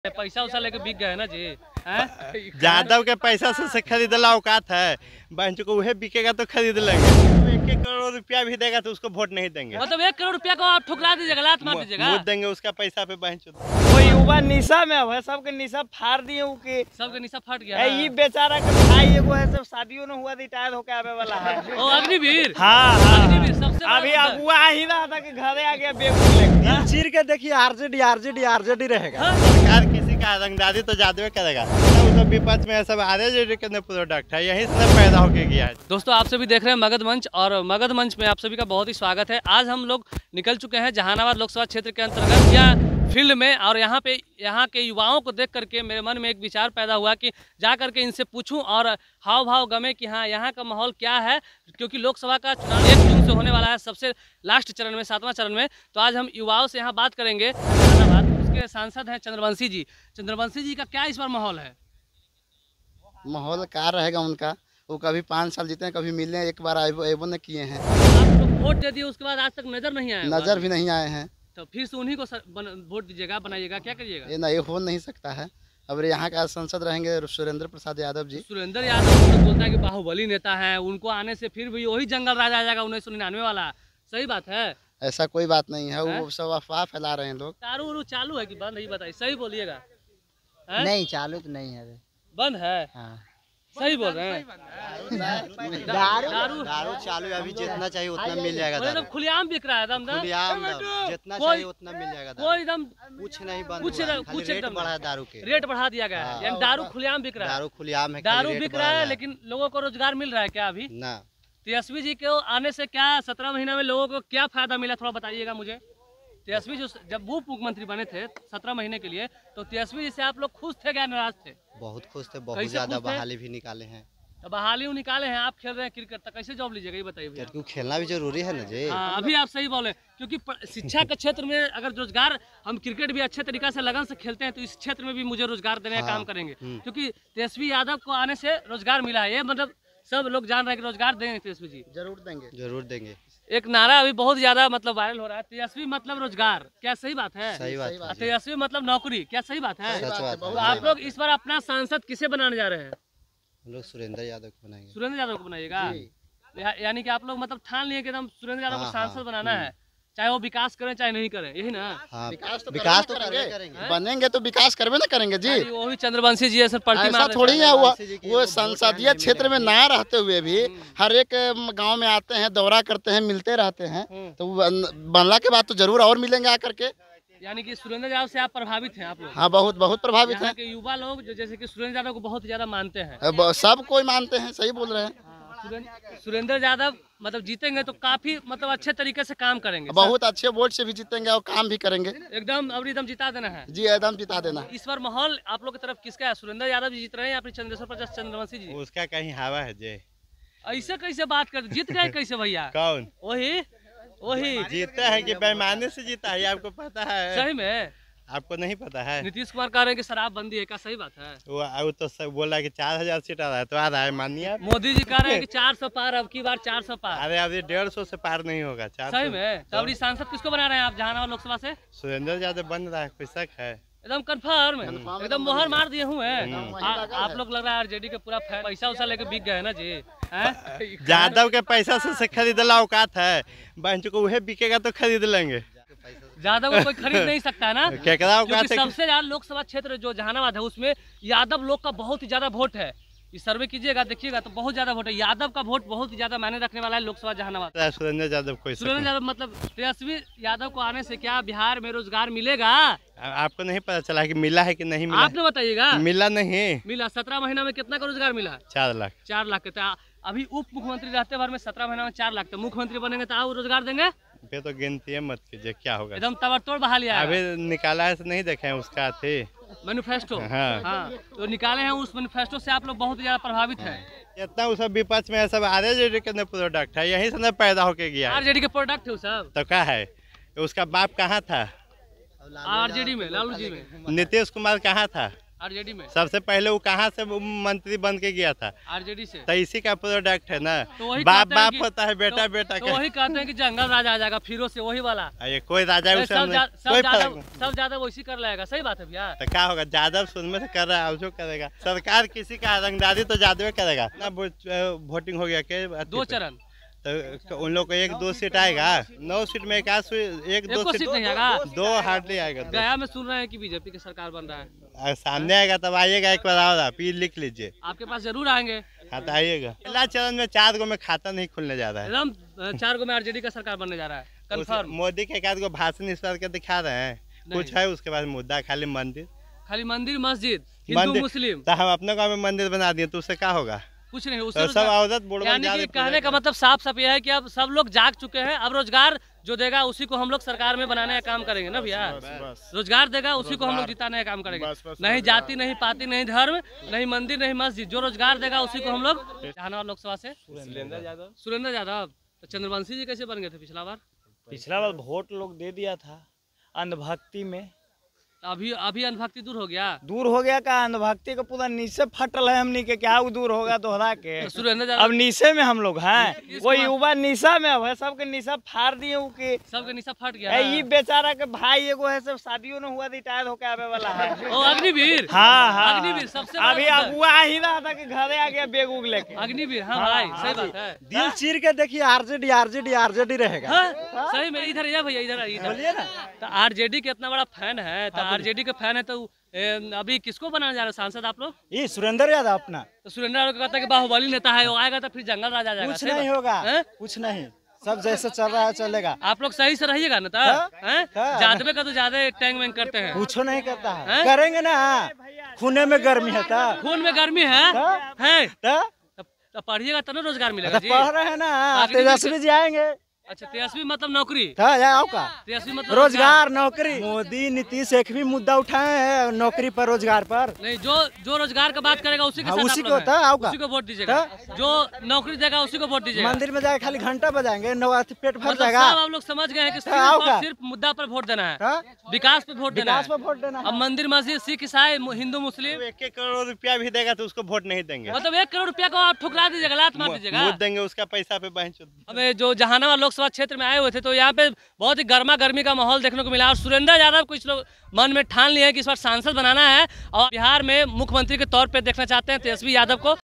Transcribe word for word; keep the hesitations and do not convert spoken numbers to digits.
पैसा उसा लेके बिक गए ना जी। यादव के पैसा से, से खरीदला औकात है, बहन को वह बिकेगा तो खरीद लेंगे। एक एक करोड़ रुपया भी देगा तो उसको वोट नहीं देंगे। मतलब एक करोड़ रुपया को आप ठुकरा दीजिएगा, लात मार दीजिएगा, मुँह देंगे उसका पैसा पे बहन चो। कोई युवा निशा में है, सबके निशा फाड़ दिए के सबके निशा फट गया। ये बेचारा के भाई एगो है, सब शादियों न हुआ, रिटायर होके आवे वाला है। ओ अग्निवीर। हाँ हाँ अग्निवीर सबसे अभी अगुआ ही रहा था कि घरे आ गया बेगू चीर के देखिए आरजेडी आरजेडी आरजेडी रहेगा। सरकार किसी का रंगदारी तो जादू करेगा। सब विपक्ष में सब आरजेडी के प्रोडक्ट है, यही से पैदा होके गया है। दोस्तों आप सभी देख रहे हैं मगध मंच, और मगध मंच में आप सभी का बहुत ही स्वागत है। आज हम लोग निकल चुके हैं जहानाबाद लोकसभा क्षेत्र के अंतर्गत या फील्ड में, और यहाँ पे यहाँ के युवाओं को देख करके मेरे मन में एक विचार पैदा हुआ कि जा करके इनसे पूछूं और हाव भाव गमे कि हाँ यहाँ का माहौल क्या है, क्योंकि लोकसभा का चुनाव एक जून से होने वाला है, सबसे लास्ट चरण में, सातवां चरण में। तो आज हम युवाओं से यहाँ बात करेंगे। जहानाबाद उसके सांसद हैं चंद्रवंशी जी। चंद्रवंशी जी का क्या इस बार माहौल है? माहौल क्या रहेगा उनका, वो कभी पाँच साल जीते हैं, कभी मिलने एक बार एवं ने किए हैं। आप लोग वोट दे दिए, उसके बाद आज तक नजर नहीं आया, नजर भी नहीं आए हैं। तो फिर से उन्हीं को वोट दीजिएगा, बनाइएगा, क्या करिएगा? ये नहीं हो नहीं सकता है। अब यहाँ का सांसद रहेंगे सुरेंद्र प्रसाद यादव जी। सुरेंद्र यादव तो बोलता है कि बाहुबली नेता है, उनको आने से फिर भी वही जंगल राज आ जाएगा उन्नीस सौ निन्यानवे वाला। सही बात है? ऐसा कोई बात नहीं है, वो सब अफवाह फैला रहे हैं लोग। दारू उरू चालू है कि बंद? नहीं बताइए, सही बोलिएगा। नहीं चालू तो नहीं है, बंद है। हाँ सही बोल रहे हैं। दारू दारू दारू चालू अभी जितना चाहिए उतना मिल जाएगा। एकदम खुलेआम बिक रहा है, एकदम खुलेआम जितना चाहिए उतना मिल जाएगा। कोई एकदम कुछ नहीं बंद कुछ हुआ है, कुछ रेट एकदम बढ़ा है दारू के, रेट बढ़ा दिया गया है, यानी दारू खुलेआम बिक रहा है। दारू खुलेआम है, दारू बिक रहा है, लेकिन लोगों को रोजगार मिल रहा है क्या अभी? ना। तेजस्वी जी के आने से क्या सत्रह महीने में लोगों को क्या फायदा मिला, थोड़ा बताइएगा मुझे। तेजस्वी जो जब वो मुख्यमंत्री बने थे सत्रह महीने के लिए, तो तेजस्वी जी से आप लोग खुश थे क्या नाराज थे? बहुत खुश थे, बहुत ज्यादा बहाली भी निकाले हैं। तो बहाली निकाले हैं, आप खेल रहे हैं क्रिकेट, तो कैसे जॉब लीजिएगा ये बताइए भैया। क्योंकि खेलना भी जरूरी है ना जी। हाँ अभी आप सही बोले, क्योंकि शिक्षा के क्षेत्र में अगर रोजगार, हम क्रिकेट भी अच्छे तरीके से लगन से खेलते हैं, तो इस क्षेत्र में भी मुझे रोजगार देने का काम करेंगे, क्योंकि तेजस्वी यादव को आने से रोजगार मिला है। ये मतलब सब लोग जान रहे हैं कि रोजगार देंगे तेजस्वी जी, जरूर देंगे, जरूर देंगे। एक नारा अभी बहुत ज्यादा मतलब वायरल हो रहा है, तेजस्वी मतलब रोजगार। क्या सही बात है? सही बात है। तेजस्वी मतलब नौकरी। क्या सही बात है? सच बात तो आप लोग इस बार अपना सांसद किसे बनाने जा रहे हैं? हम लोग सुरेंद्र यादव को बनाएंगे। सुरेंद्र यादव को बनाइएगा, या, यानी कि आप लोग मतलब ठान लिए कि एकदम सुरेंद्र यादव को सांसद बनाना है, चाहे वो विकास करें चाहे नहीं करें, यही ना? हाँ, विकास तो विकास तो करेंगे, बनेंगे तो विकास करवे ना करेंगे जी। वो भी चंद्रवंशी जी ऐसा पलटी ऐसा मार थोड़ी है, वो वो संसदीय क्षेत्र में ना रहते हुए भी हर एक गांव में आते हैं, दौरा करते हैं, मिलते रहते हैं, तो बनला के बाद तो जरूर और मिलेंगे आकर के। यानी कि सुरेंद्र यादव से आप प्रभावित हैं आप लोग? हाँ बहुत बहुत प्रभावित हैं। यहाँ के युवा लोग जो जैसे कि सुरेंद्र यादव को बहुत ज्यादा मानते हैं। सब कोई मानते हैं, सही बोल रहे हैं। सुरेंद्र यादव मतलब जीतेंगे तो काफी मतलब अच्छे तरीके से काम करेंगे, बहुत अच्छे वोट से भी जीतेंगे और काम भी करेंगे एकदम। अब एकदम जिता देना है जी, एकदम जिता देना। इस बार माहौल आप लोग की तरफ किसका है? सुरेंद्र यादव जी जीत रहे हैं या फिर चंद्रेश्वर प्रसाद चंद्रवंशी जी? उसका कहीं हवा है जी। ऐसे कैसे बात कर, जीत गए कैसे भैया? कौन? वही वही जीता है कि बेईमानी से जीता है, आपको पता है? सही में आपको नहीं पता है? नीतीश कुमार कह रहे हैं कि शराबबंदी है, क्या सही बात है? वो, वो तो सब बोला कि चार हजार सीट आ रहा है, तो आ रहा है, मानिए। मोदी जी कह रहे हैं कि चार सौ पार, अब की बार चार सौ पार। अरे अभी डेढ़ सौ से पार नहीं होगा। चार सही में? तो अभी सांसद किसको बना रहे हैं आप जहानाबाद लोकसभा से? सुरेंद्र यादव बन रहा है, कोई शक है? एकदम कंफर्म, एकदम मोहर मार दिए हुए हैं। आप लोग लग रहा है आरजेडी के पूरा फैन, पैसा उसा लेके बिक गए ना जी। यादव के पैसा से, से खरीदला औकात है, बहन को वह बिकेगा तो खरीद लेंगे। यादव को कोई खरीद नहीं सकता है ना, क्योंकि सबसे ज्यादा लोकसभा क्षेत्र जो जहानाबाद है उसमें यादव लोग का बहुत ही ज्यादा वोट है। इस सर्वे कीजिएगा देखिएगा तो बहुत ज्यादा वोट है, यादव का वोट बहुत ही ज्यादा मायने रखने वाला है लोकसभा जहानाबाद। सुरेंद्र यादव कोई सुरेंद्र यादव मतलब तेजस्वी यादव को आने से क्या बिहार में रोजगार मिलेगा? आपको नहीं पता चला कि मिला है कि नहीं मिला? आपने बताइएगा। मिला नहीं मिला। सत्रह महीना में कितना का रोजगार मिला? चार लाख चार लाख के। अभी उप मुख्यमंत्री रहते भर में सत्रह महीना में चार लाख, तो मुख्यमंत्री बनेंगे तो आप रोजगार देंगे? ये तो गिनती मत कीजिए, क्या होगा। एकदम तबड़तोड़ बहाली है। अभी निकाला है, नहीं देखे हैं उसका थे मैनिफेस्टो। हाँ। हाँ तो निकाले हैं, उस मैनिफेस्टो से आप लोग बहुत ज्यादा प्रभावित हैं। इतना वो सब विपक्ष में सब आरजेडी के प्रोडक्ट है, यही से पैदा होके गया। आरजेडी के प्रोडक्ट है सब। तो क्या है, उसका बाप कहाँ था? आरजेडी में, लालू जी में। नीतीश कुमार कहाँ था? आरजेडी में सबसे पहले वो कहाँ से वो मंत्री बन के गया था, आरजेडी से। तो इसी का प्रोडक्ट है ना। तो वही बाप कहते हैं बाप कि- होता है, बेटा तो, बेटा तो का। वही कहते हैं कि जंगल राज आ जाएगा फिर से वही वाला। ये कोई राजा अरे उसे सब हमने- जा- सब कोई ज्यादा फर्क नहीं। सब ज्यादा वैसी कर लेगा। सही बात है भैया। तो क्या होगा, यादव शुरू में से कर रहा है, जो करेगा सरकार किसी का रंगदारी तो यादव करेगा ना। वोटिंग हो गया के दो चरण तो उन लोग को एक दो सीट आएगा, नौ सीट में एक आध एक एक दो को सीट सीट नहीं आएगा। दो हार्डली आएगा। दो। गया में सुन रहे हैं कि बीजेपी की सरकार बन रहा है। अगर सामने आएगा तब आइएगा, एक बार आओ, आप ये लिख लीजिए। आपके पास जरूर आएंगे। हाँ तो आइएगा। पहला चरण में चार गो में खाता नहीं खुलने जा रहा है। एकदम चार गो में आरजेडी का सरकार बनने जा रहा है उस- कंफर्म। मोदी के एक आध गो भाषण इस बार के दिखा रहे हैं, कुछ है उसके बाद मुद्दा खाली मंदिर खाली मंदिर मस्जिद हिंदू मंदिर मुस्लिम तो हम अपने गाँव में मंदिर बना दिए तो उससे क्या होगा। कुछ नहीं। तो उससे सब औरत बुढ़वा यानी कि कहने का मतलब साफ साफ यह है कि अब सब लोग जाग चुके हैं। अब रोजगार जो देगा उसी को हम लोग सरकार में बनाने का काम करेंगे ना भैया। रोजगार देगा उसी को हम लोग जिताने का काम करेंगे। नहीं जाति, नहीं पाति, नहीं धर्म, नहीं मंदिर, नहीं मस्जिद। जो रोजगार देगा उसी को हम लोग। जहानाबाद लोकसभा से सुरेंद्र यादव। सुरेंद्र यादव। तो चंद्रवंशी जी कैसे बन गए थे पिछला बार? पिछला बार वोट लोग दे दिया था अंधभक्ति में। अभी अभी अंधभक्ति दूर हो गया। दूर हो गया का अंधभक्ति का पूरा नीचे फटल है हमनी के, क्या वो दूर होगा दोहरा के। तो सुरेंद्र यादव अब नीचे में हम लोग हैं, वो युवा निशा में अब है, सबके निशा फाड़ दिए उ के। सबके निशा फट गया ए, ना। ये बेचारा के भाई एगो है सब शादियों न हुआ रिटायर होके आवे वाला है। ओ अग्निवीर। हाँ हाँ अग्निवीर सबसे बड़ा अभी मुद्दा। अगुआ ही रहा था कि घरे आ गया बेग उग लेके। अग्निवीर। हाँ भाई सही बात है। दिल चीर के देखिए, आरजेडी आरजेडी आरजेडी रहेगा। हाँ, सही में इधर ये भैया इधर इधर तो आरजेडी के इतना बड़ा फैन है। तो आरजेडी के फैन है तो ए, अभी किसको बनाने जा रहे हैं सांसद आप लोग? ये सुरेंद्र यादव अपना तो सुरेंद्र यादव को कहता है कि बाहुबली नेता है, वो आएगा तो फिर जंगल राज आ जाएगा। कुछ सही नहीं बात- होगा, हैं? कुछ नहीं, सब जैसे चल रहा है चलेगा। आप लोग सही से रहिएगा ना। तो हाँ, हैं? हाँ। जादवे का तो ज्यादा टैंग वैंग करते हैं। कुछ नहीं करता है, हैं? करेंगे ना। खूने में गर्मी है तो खून में गर्मी है हाँ। है तो तो तो पढ़िएगा तो ना रोजगार मिलेगा जी। पढ़ रहे हैं ना, आगे तेजस्वी जी आएंगे। अच्छा तेजस्वी मतलब नौकरी। था या आओ का तेजस्वी मतलब रोजगार नौकरी। मोदी नीतीश एक भी मुद्दा उठाए हैं नौकरी पर, रोजगार पर। नहीं, जो जो रोजगार का बात करेगा उसी के हाँ, साथ उसी आप को लोग था, हैं। आओ का। उसी को वोट दीजिएगा। जो नौकरी देगा उसी को वोट दीजिएगा। मंदिर में जाके खाली घंटा बजाएंगे, नौ अथी पेट भर मतलब जाएगा। सब आप लोग समझ गए हैं कि सिर्फ आओ और का। सिर्फ मुद्दा पर वोट देना है, हाँ? विकास पे वोट देना विकास है। पर वोट देना अब है। मंदिर मस्जिद सिख ईसाई हिंदू मुस्लिम एक एक करोड़ रुपया भी देगा तो उसको वोट नहीं देंगे। मतलब एक करोड़ रुपया को आप ठुकरा दीजिएगा, लात मार दीजिएगा। वोट देंगे उसका पैसा पे बहन चोद। हमें जो जहानाबाद लोकसभा क्षेत्र में आए हुए थे तो यहाँ पे बहुत ही गर्मा गर्मी का माहौल देखने को मिला। और सुरेंद्र यादव कुछ लोग मन में ठान लिए हैं कि इस बार सांसद बनाना है और बिहार में मुख्यमंत्री के तौर पे देखना चाहते हैं तेजस्वी यादव को।